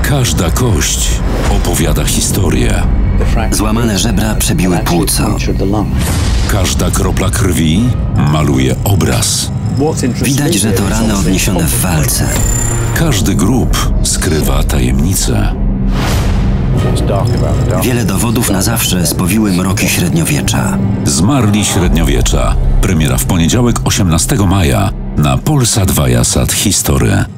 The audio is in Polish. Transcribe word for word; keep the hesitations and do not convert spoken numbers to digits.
Każda kość opowiada historię. Złamane żebra przebiły płuco. Każda kropla krwi maluje obraz. Widać, że to rany odniesione w walce. Każdy grób skrywa tajemnicę. Wiele dowodów na zawsze spowiły mroki średniowiecza. Zmarli średniowiecza. Premiera w poniedziałek osiemnastego maja na Polsat Viasat History.